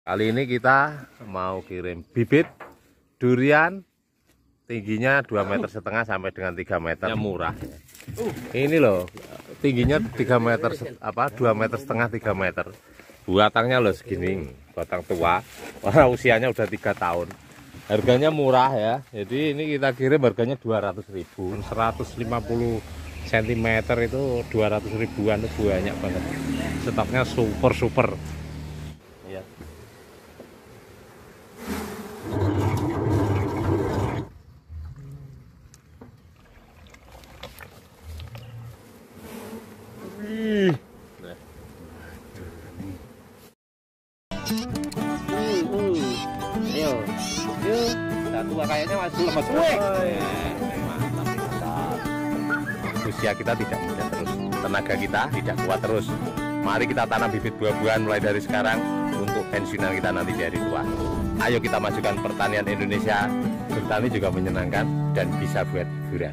Kali ini kita mau kirim bibit durian tingginya 2,5 meter sampai dengan 3 meter. Murah. Ini loh, tingginya 3 meter 2,5 meter 3 meter. Batangnya loh segini, batang tua. Wah, usianya udah 3 tahun. Harganya murah ya. Jadi ini kita kirim harganya 200.000. 150 cm itu 200 ribuan, itu banyak banget. Stoknya super. Ya. Satu kayaknya masih lemas. Mantap. Usia kita tidak muda terus, tenaga kita tidak kuat terus. Mari kita tanam bibit buah-buahan mulai dari sekarang untuk pensiunan kita nanti di hari tua. Ayo kita majukan pertanian Indonesia. Bertani juga menyenangkan dan bisa buat hiburan.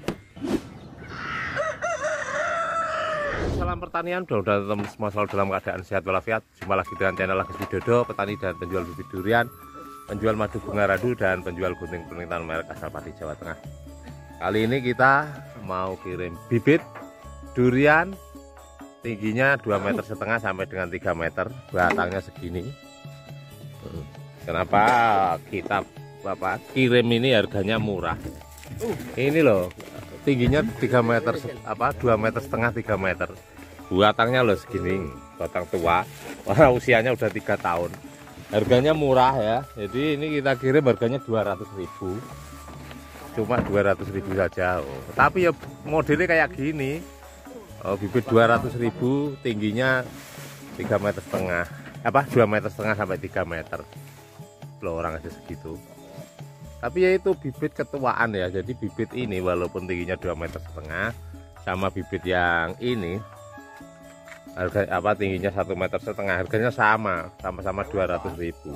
Salam pertanian, mudah-mudahan semua selalu dalam keadaan sehat walafiat. Jumpa lagi dengan channel Agus Widodo, petani dan penjual bibit durian, penjual madu bunga radu, dan penjual gunting penelitian merek asal Pati Jawa Tengah. Kali ini kita mau kirim bibit durian tingginya 2,5 meter sampai dengan 3 meter. Batangnya segini. Kenapa kita kirim ini harganya murah? Ini loh, tingginya 3 meter 2,5 meter 3 meter. Batangnya loh segini, batang tua. Wah, usianya udah 3 tahun. Harganya murah ya. Jadi ini kita kirim harganya 200.000. Cuma 200.000 saja. Tapi ya modelnya kayak gini. Bibit 200.000, tingginya 3,5 meter. 2,5 meter sampai 3 meter. Loh, orang aja segitu. Tapi ya itu bibit ketuaan ya. Jadi bibit ini walaupun tingginya 2,5 meter sama bibit yang ini, harga tingginya 1,5 meter, harganya sama-sama 200.000.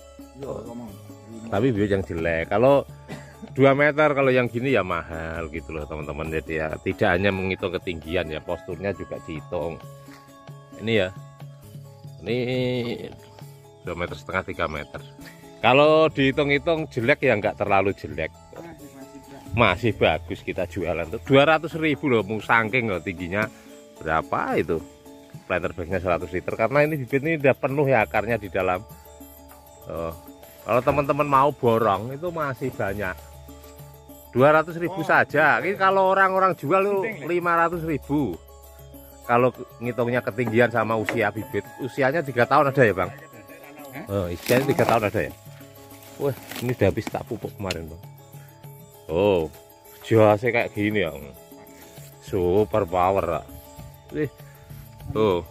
Tapi bibit yang jelek. Kalau 2 meter, kalau yang gini ya mahal gitu loh teman-teman. Jadi ya tidak hanya menghitung ketinggian ya, posturnya juga dihitung. Ini ya, ini 2,5 meter 3 meter. Kalau dihitung-hitung jelek ya nggak terlalu jelek, masih bagus kita jualan tuh 200.000 loh. Musangking loh, tingginya berapa itu, planter bagnya 100 liter. Karena ini bibit ini udah penuh ya akarnya di dalam. Kalau teman-teman mau borong itu masih banyak. 200.000 saja. Ini kalau orang-orang jual tuh 500.000. Kalau ngitungnya ketinggian sama usia bibit, usianya 3 tahun ada ya bang? Usianya 3 tahun ada ya? Wah, ini udah habis tak pupuk kemarin bang. Oh, jasnya kayak gini ya. Super power. Tuh,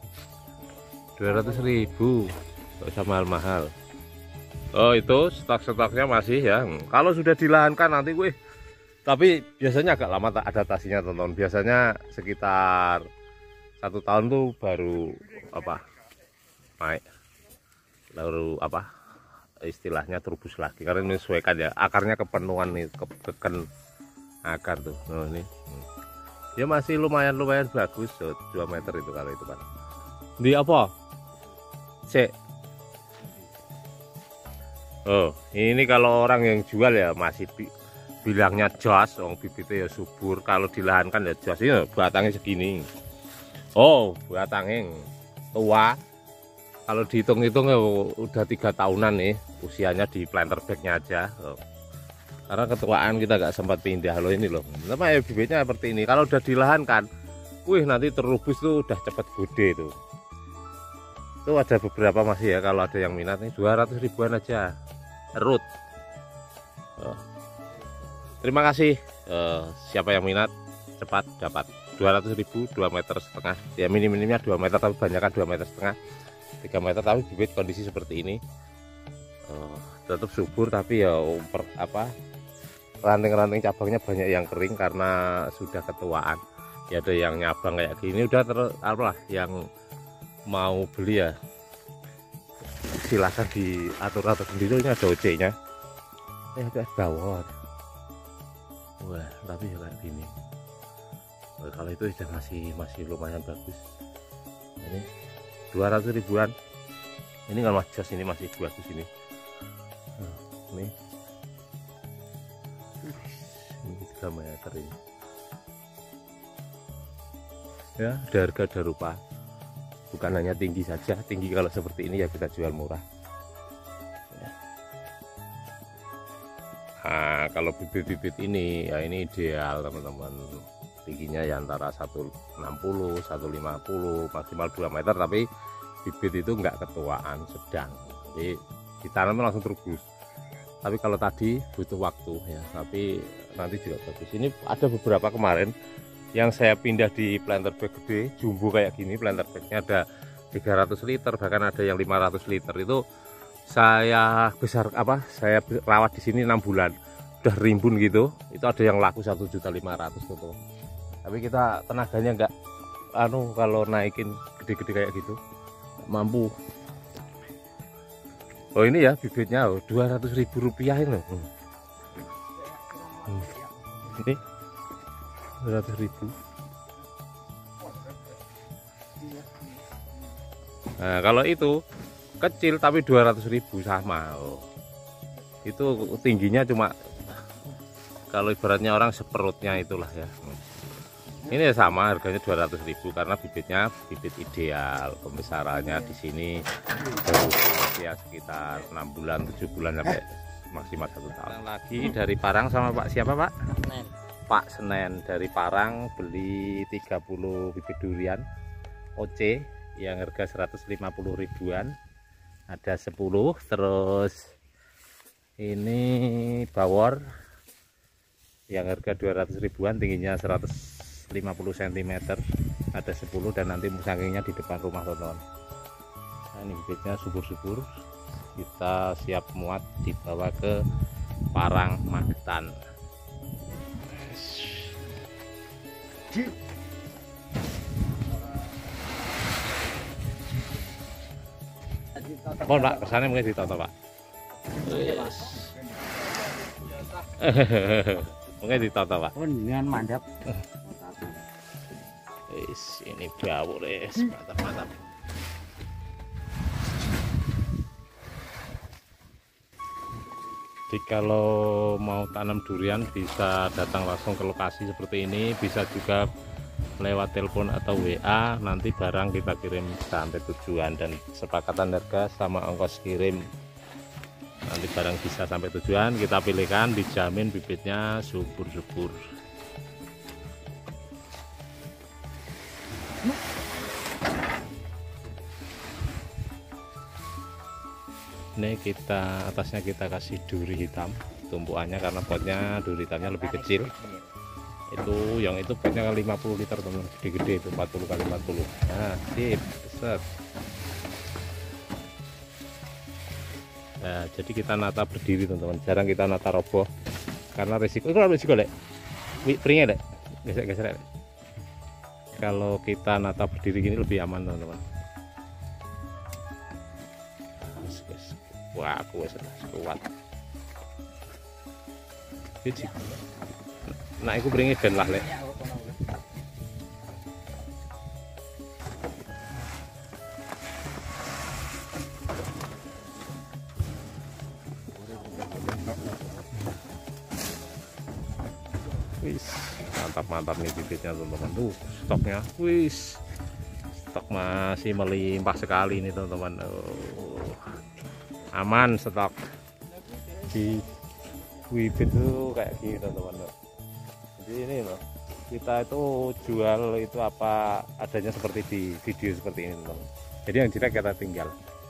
200.000. Gak usah mahal-mahal. Oh, itu stok-stoknya masih ya. Kalau sudah dilahankan nanti tapi biasanya agak lama adaptasinya teman-teman. Biasanya sekitar 1 tahun tuh baru naik, baru istilahnya terubus lagi, karena menyesuaikan ya akarnya kepenuhan nih, keken akar tuh. Oh, ini ya masih lumayan bagus. 2 meter itu kalau itu kan di apa cek. Oh, ini kalau orang yang jual ya masih bilangnya jos, bibitnya ya subur. Kalau dilahankan ya jos. Ini batangnya segini. Oh, batangnya tua. Kalau dihitung-hitung ya udah 3 tahunan nih usianya di planter bagnya aja. Karena ketuaan kita nggak sempat pindah loh ini loh. Nama ya bibitnya seperti ini. Kalau udah dilahankan, nanti terubus tuh udah cepet gede tuh. Itu ada beberapa masih ya, kalau ada yang minat nih 200.000-an aja. Root. Terima kasih. Siapa yang minat cepat dapat 200.000, 2,5 meter. Ya minimumnya 2 meter, tapi banyakkan 2,5 meter, 3 meter. Tapi bibit kondisi seperti ini tetap subur, tapi ya ranting-ranting cabangnya banyak yang kering karena sudah ketuaan. Ya ada yang nyabang kayak gini udah yang mau beli ya silakan diatur-atur sendiri. Ini ada OC-nya. Ada bawah. Wah, tapi ya kayak gini. Kalau itu sudah masih lumayan bagus. Ini 200 ribuan. Ini kan mas ini masih bagus ini. Ini 3 meter ini. Ya, ada harga ada rupa. Bukan hanya tinggi saja, tinggi kalau seperti ini ya kita jual murah. Nah, kalau bibit-bibit ini ya ini ideal teman-teman. Tingginya ya antara 160, 150, maksimal 2 meter, tapi bibit itu enggak ketuaan, sedang. Jadi ditanamnya langsung terus. Tapi kalau tadi butuh waktu ya, tapi nanti juga bagus. Ini ada beberapa kemarin yang saya pindah di planter bag gede, jumbo kayak gini, planter bagnya ada 300 liter, bahkan ada yang 500 liter. Itu saya saya rawat di sini 6 bulan, udah rimbun gitu. Itu ada yang laku 1.500.000 tuh. Tapi kita tenaganya enggak kalau naikin gede-gede kayak gitu mampu. Oh ini ya bibitnya 200.000 rupiah ini loh. Ini 200.000. Nah kalau itu kecil tapi 200.000 sama. Itu tingginya cuma kalau ibaratnya orang seperutnya itulah ya. Ini sama harganya 200.000 karena bibitnya bibit ideal. Pembesarannya di sini baru ya sekitar 6 bulan 7 bulan sampai maksimal 1 tahun. Lagi dari Parang sama Pak siapa Pak? Senen. Pak Senen dari Parang beli 30 bibit durian OC yang harga 150 ribuan. Ada 10, terus ini bawor yang harga 200 ribuan, tingginya 150 cm, ada 10, dan nanti musangkingnya di depan rumah teman-teman. Nah, ini bibitnya subur-subur, kita siap muat dibawa ke Parang Magetan. Mohon Pak, kesannya mungkin ditonton Pak. Mungkin ditonton Pak. Dengan mantap. Ini bau mantap. Jadi kalau mau tanam durian bisa datang langsung ke lokasi seperti ini, bisa juga lewat telepon atau WA, nanti barang kita kirim sampai tujuan, dan sepakatan harga sama ongkos kirim. Nanti barang bisa sampai tujuan, kita pilihkan, dijamin bibitnya subur-subur. Ini kita atasnya kita kasih duri hitam tumpuannya, karena potnya duri hitamnya lebih kecil. Itu yang itu potnya 50 liter teman, gede-gede itu 40 kali 40. Nah sip, set. Nah jadi kita nata berdiri teman-teman, jarang kita nata roboh karena resiko. Itu resiko lek pringnya lek geser-geser lek. Kalau kita nata berdiri gini lebih aman teman-teman. Wah aku kuat. Nah aku beringi dan lah lek. Wis mantap nih bibitnya teman-teman. Tuh stoknya, wis stok masih melimpah sekali nih teman-teman. Aman stok di bibit itu kayak gini teman-teman. Jadi ini loh, kita itu jual itu apa adanya seperti di video seperti ini teman-teman. Jadi yang jelek kita tinggal.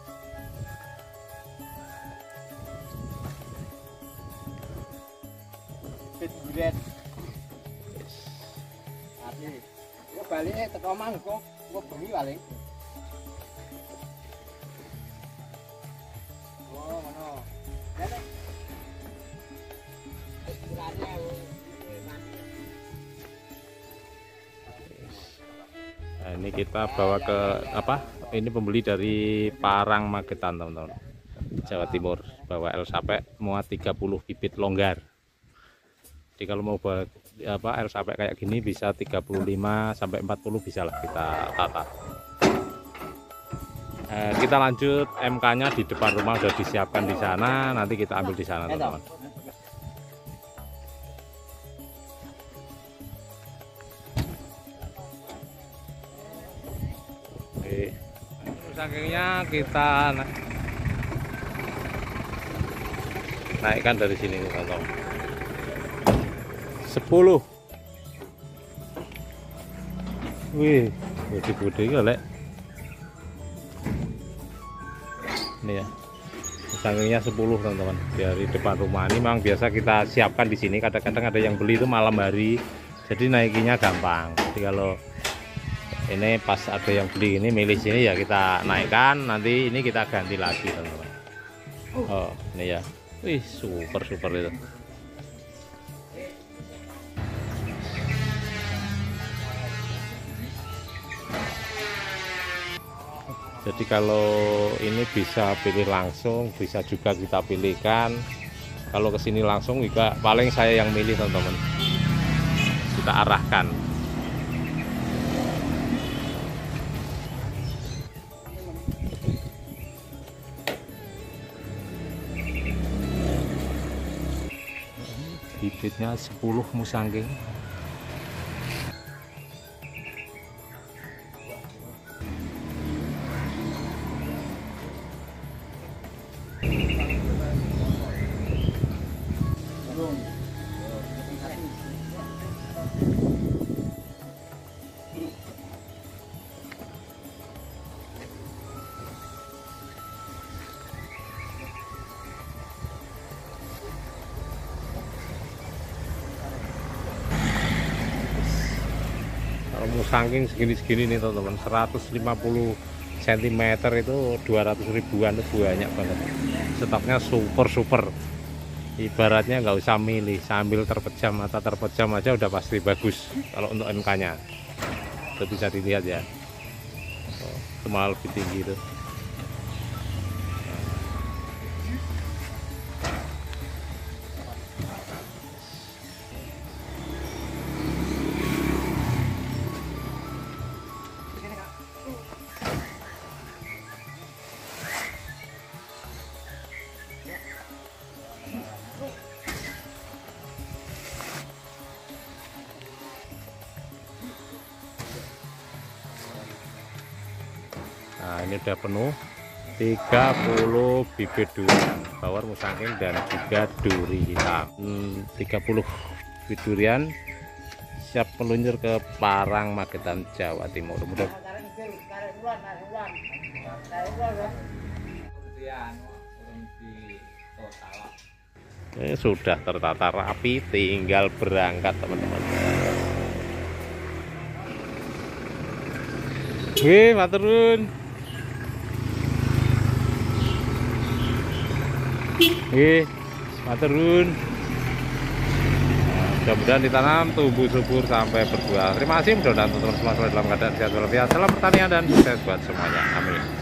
Baliknya teko mangkok, gua bengi paling. Oh, ngono. Nah, ini kita bawa ke apa? Ini pembeli dari Parang Magetan teman-teman, Jawa Timur. Bawa El Sape muat 30 bibit longgar. Jadi kalau mau buat apa El Sape kayak gini bisa 35 sampai 40 bisa lah kita tata. Kita lanjut MK-nya di depan rumah sudah disiapkan di sana, nanti kita ambil di sana teman-teman. Oke, sakingnya kita naikkan dari sini teman-teman. 10. Wih, gede-gede ya lek. Ini ya, sangkingnya 10 teman-teman dari depan rumah. Ini memang biasa kita siapkan di sini. Kadang-kadang ada yang beli itu malam hari, jadi naikinya gampang. Jadi kalau ini pas ada yang beli ini milih sini ya kita naikkan, nanti ini kita ganti lagi teman-teman. Oh ini ya, wih super itu. Jadi kalau ini bisa pilih langsung, bisa juga kita pilihkan. Kalau kesini langsung juga paling saya yang milih teman-teman. Kita arahkan. Bibitnya 10 musangking. Musangking segini-segini nih teman-teman, 150 cm itu 200 ribuan, itu banyak banget. Stoknya super. Ibaratnya nggak usah milih, sambil terpejam, mata terpejam aja udah pasti bagus. Kalau untuk MK-nya itu bisa dilihat ya, itu malah lebih tinggi itu. Nah ini udah penuh 30 bibit durian bawor musangking dan juga duri hitam. 30 bibit durian siap meluncur ke Parang, Magetan, Jawa Timur. Mudah sudah tertata rapi, tinggal berangkat teman-teman. Wih, maturun. Wih, maturun. Mudah-mudahan ditanam, tumbuh subur sampai berbuah. Terima kasih, mudah-mudahan teman-teman semua selalu dalam keadaan sehat walafiat. Salam pertanian dan sukses buat semuanya. Amin.